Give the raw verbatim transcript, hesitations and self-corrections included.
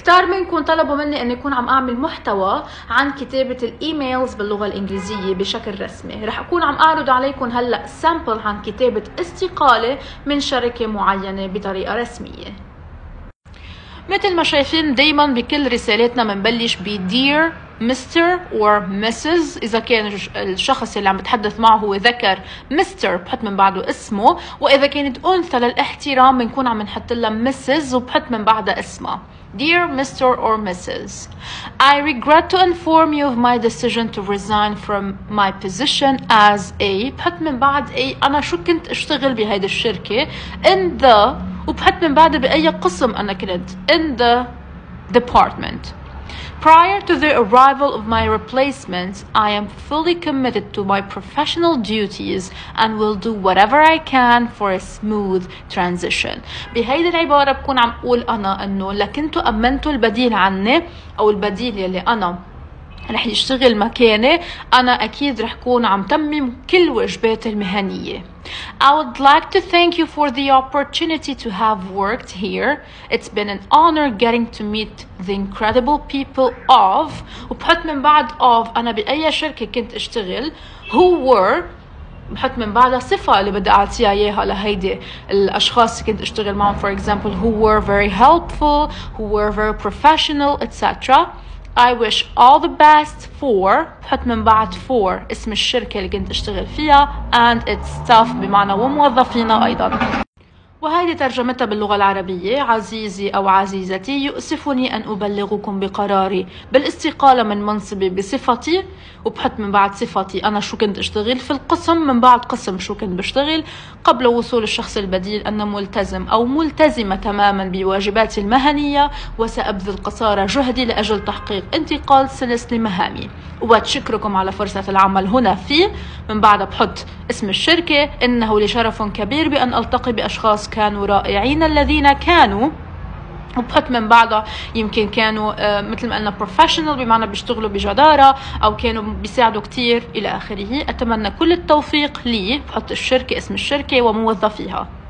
كتار منكم طلبوا مني اني اكون عم اعمل محتوى عن كتابة الايميلز باللغة الانجليزية بشكل رسمي. رح اكون عم اعرض عليكم هلأ سامبل عن كتابة استقالة من شركة معينة بطريقة رسمية. مثل ما شايفين دايما بكل رسالاتنا منبلش ب dear مستر or missus. إذا كان الشخص اللي عم بتحدث معه هو ذكر مستر بحط من بعده اسمه، وإذا كانت أنثى للاحترام بنكون عم نحط لها missus وبحط من بعدها اسمها. Dear Mister or Missus I regret to inform you of my decision to resign from my position as a بحط من بعد a أنا شو كنت اشتغل بهيدي الشركة in the وبحط من بعدها بأي قسم أنا كنت in the department. Prior to the arrival of my replacement, I am fully committed to my professional duties and will do whatever I can for a smooth transition. بهيدي العبارة بكون عم أقول أنا إنه لكنتوا أمنتوا البديل عني أو البديل يلي أنا رح يشتغل مكاني، أنا أكيد رح كون عم تمم كل واجباتي المهنية. I would like to thank you for the opportunity to have worked here. It's been an honor getting to meet the incredible people of وبحط من بعد of أنا بأي شركة كنت أشتغل who were بحط من بعدها صفة اللي بدي أعطيها إياها لهيدي الأشخاص اللي كنت أشتغل معهم. For example, who were very helpful, who were very professional, et cetera. I wish all the best for بحط من بعد for اسم الشركة اللي كنت أشتغل فيها and its staff بمعنى وموظفينا أيضا. وهذه ترجمتها باللغة العربية. عزيزي أو عزيزتي، يؤسفني أن أبلغكم بقراري بالاستقالة من منصبي بصفتي وبحط من بعد صفتي أنا شو كنت أشتغل في القسم من بعد قسم شو كنت بشتغل قبل وصول الشخص البديل أنا ملتزم أو ملتزمة تماما بواجباتي المهنية وسأبذل قصارى جهدي لأجل تحقيق انتقال سلس لمهامي. وبتشكركم على فرصة العمل هنا في من بعد بحط اسم الشركة. إنه لشرف كبير بأن ألتقي بأشخاص كانوا رائعين الذين كانوا وبحط من بعدها يمكن كانوا آه مثل ما قلنا professional بمعنى بيشتغلوا بجدارة أو كانوا بيساعدوا كتير إلى آخره. أتمنى كل التوفيق لي. بحط الشركة اسم الشركة وموظفيها.